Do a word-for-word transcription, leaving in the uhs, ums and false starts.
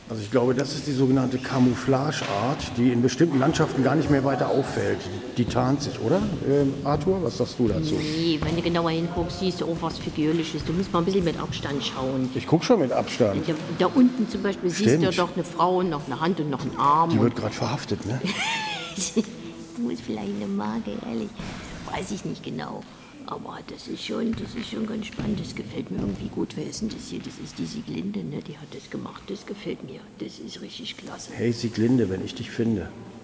Also ich glaube, das ist die sogenannte Camouflageart, die in bestimmten Landschaften gar nicht mehr weiter auffällt. Die tarnt sich, oder? Ähm, Arthur, was sagst du dazu? Nee, wenn du genauer hinguckst, siehst du auch was Figürliches. Du musst mal ein bisschen mit Abstand schauen. Ich gucke schon mit Abstand. Da, da unten zum Beispiel Stimmt. siehst du doch eine Frau, noch eine Hand und noch einen Arm. Die wird gerade verhaftet, ne? Du ist vielleicht eine Marke, ehrlich. Weiß ich nicht genau. Aber das ist schon, das ist schon ganz spannend. Das gefällt mir irgendwie gut. Wer ist denn das hier? Das ist die Sieglinde, ne? Die hat das gemacht. Das gefällt mir. Das ist richtig klasse. Hey Sieglinde, wenn ich dich finde.